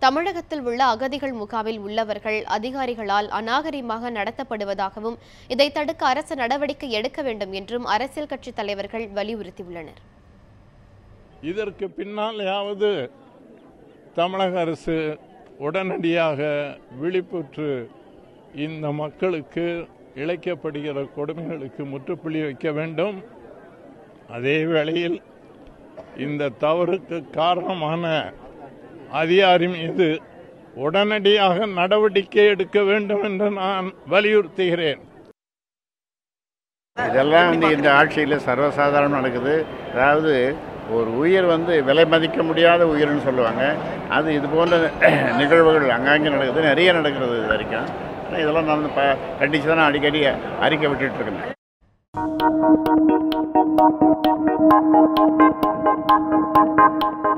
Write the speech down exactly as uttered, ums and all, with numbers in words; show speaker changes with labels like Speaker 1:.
Speaker 1: தமிழகத்தில் உள்ள அகதிகள் முகாமில் உள்ளவர்கள் அதிகாரிகளால் அநாகரிகமாக நடத்தப்படுவதாகவும் இதை தடுக்க அரசு நடவடிக்கை எடுக்க வேண்டும் என்றும் அரசியல் கட்சித் தலைவர்கள் வலியுறுத்தியுள்ளனர்.
Speaker 2: இதற்கு பின்னாலேயாவது தமிழக அரசு உடனடியாக விழிப்புற்று இந்த மக்களுக்கு இழைக்கப்படுகிற கொடுமைகளுக்கு முற்றுப்புள்ளி வைக்க வேண்டும். அதே வேளையில் இந்த தவறுக்கு காரணமான அதிகாரி மீது உடனடியாக நடவடிக்கை எடுக்க வேண்டும் என்று நான் வலியுறுத்துகிறேன்.
Speaker 3: இதெல்லாம் வந்து இந்த ஆட்சியில் சர்வசாதாரணம் நடக்குது. அதாவது ஒரு உயிர் வந்து விலை மதிக்க முடியாத உயிர்னு சொல்லுவாங்க. அது இது போன்ற நிகழ்வுகள் அங்கங்கே நடக்குது, நிறைய நடக்கிறது இது வரைக்கும். இதெல்லாம் நான் ப கண்டித்து தான் அடிக்கடி அறிக்கை விட்டுட்டு இருக்கேன்.